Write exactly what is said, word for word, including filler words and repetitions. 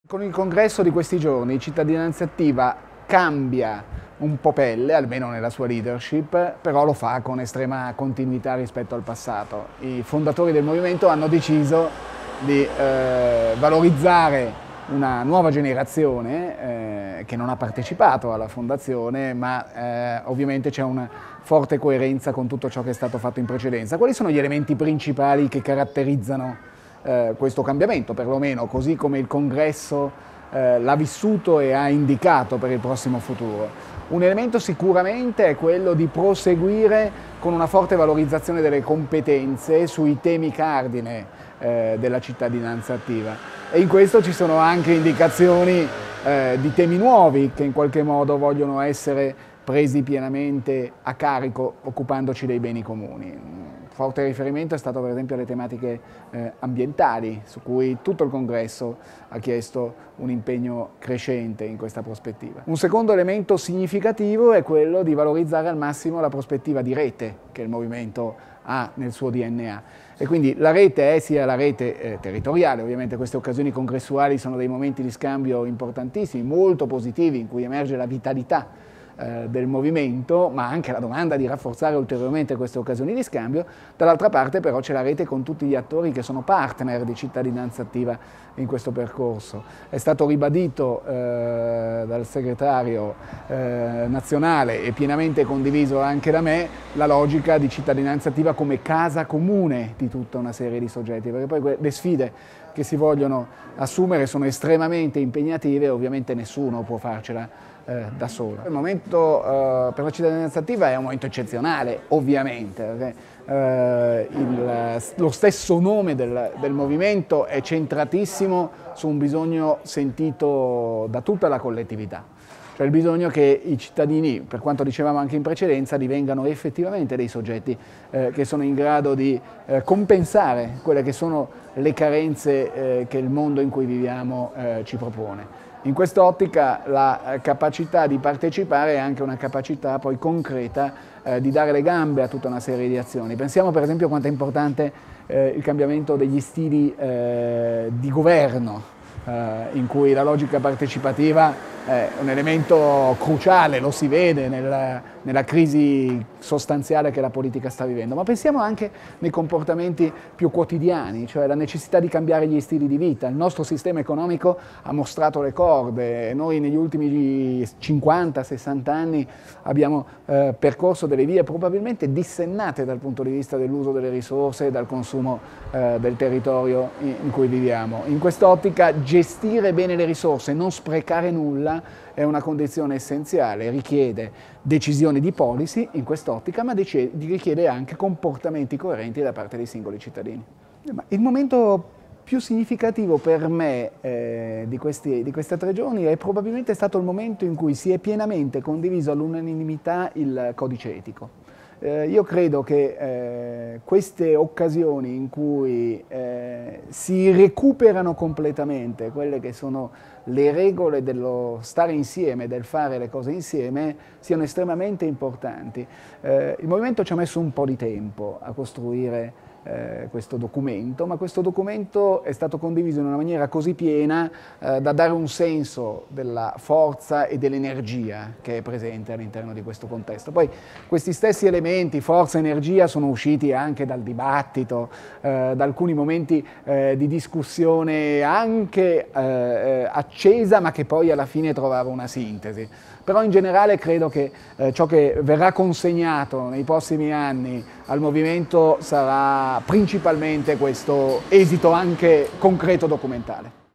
Con il congresso di questi giorni Cittadinanza Attiva cambia un po' pelle, almeno nella sua leadership, però lo fa con estrema continuità rispetto al passato. I fondatori del movimento hanno deciso di eh, valorizzare una nuova generazione eh, che non ha partecipato alla fondazione, ma eh, ovviamente c'è una forte coerenza con tutto ciò che è stato fatto in precedenza. Quali sono gli elementi principali che caratterizzano Eh, questo cambiamento, perlomeno così come il congresso eh, l'ha vissuto e ha indicato per il prossimo futuro? Un elemento sicuramente è quello di proseguire con una forte valorizzazione delle competenze sui temi cardine eh, della cittadinanza attiva, e in questo ci sono anche indicazioni eh, di temi nuovi che in qualche modo vogliono essere presi pienamente a carico occupandoci dei beni comuni. Forte riferimento è stato per esempio alle tematiche eh, ambientali, su cui tutto il congresso ha chiesto un impegno crescente in questa prospettiva. Un secondo elemento significativo è quello di valorizzare al massimo la prospettiva di rete che il movimento ha nel suo D N A. E quindi la rete è sia la rete eh, territoriale, ovviamente queste occasioni congressuali sono dei momenti di scambio importantissimi, molto positivi, in cui emerge la vitalità del movimento, ma anche la domanda di rafforzare ulteriormente queste occasioni di scambio. Dall'altra parte però c'è la rete con tutti gli attori che sono partner di Cittadinanza Attiva in questo percorso. È stato ribadito eh, dal segretario eh, nazionale e pienamente condiviso anche da me la logica di Cittadinanza Attiva come casa comune di tutta una serie di soggetti, perché poi le sfide che si vogliono assumere sono estremamente impegnative e ovviamente nessuno può farcela Eh, da solo. Il momento eh, per la cittadinanza attiva è un momento eccezionale, ovviamente, perché eh, il, lo stesso nome del, del movimento è centratissimo su un bisogno sentito da tutta la collettività, cioè il bisogno che i cittadini, per quanto dicevamo anche in precedenza, divengano effettivamente dei soggetti eh, che sono in grado di eh, compensare quelle che sono le carenze eh, che il mondo in cui viviamo eh, ci propone. In quest'ottica la capacità di partecipare è anche una capacità poi concreta eh, di dare le gambe a tutta una serie di azioni. Pensiamo per esempio quanto è importante eh, il cambiamento degli stili eh, di governo, eh, in cui la logica partecipativa è un elemento cruciale, lo si vede nella, nella crisi sostanziale che la politica sta vivendo, ma pensiamo anche nei comportamenti più quotidiani, cioè la necessità di cambiare gli stili di vita. Il nostro sistema economico ha mostrato le corde, noi negli ultimi cinquanta sessanta anni abbiamo eh, percorso delle vie probabilmente dissennate dal punto di vista dell'uso delle risorse e dal consumo eh, del territorio in, in cui viviamo. In quest'ottica gestire bene le risorse, non sprecare nulla, è una condizione essenziale, richiede decisioni di policy in quest'ottica, ma richiede anche comportamenti coerenti da parte dei singoli cittadini. Il momento più significativo per me eh, di, questi, di questi tre giorni è probabilmente stato il momento in cui si è pienamente condiviso all'unanimità il codice etico. Eh, io credo che eh, queste occasioni in cui eh, si recuperano completamente quelle che sono le regole dello stare insieme, del fare le cose insieme, siano estremamente importanti. Eh, il Movimento ci ha messo un po' di tempo a costruire Eh, questo documento, ma questo documento è stato condiviso in una maniera così piena eh, da dare un senso della forza e dell'energia che è presente all'interno di questo contesto. Poi questi stessi elementi, forza e energia, sono usciti anche dal dibattito, eh, da alcuni momenti eh, di discussione anche eh, accesa, ma che poi alla fine trovava una sintesi. Però in generale credo che eh, ciò che verrà consegnato nei prossimi anni al movimento sarà principalmente questo esito anche concreto documentale.